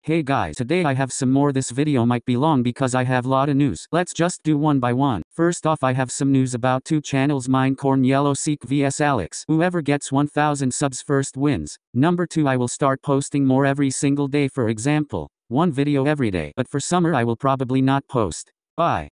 Hey guys, today I have some more. This video might be long because I have lot of news. Let's just do one by one. First off, I have some news about two channels, Minecorn Yellow Seek vs Alex. Whoever gets 1000 subs first wins. Number 2, I will start posting more every single day, for example, one video every day. But for summer I will probably not post. Bye.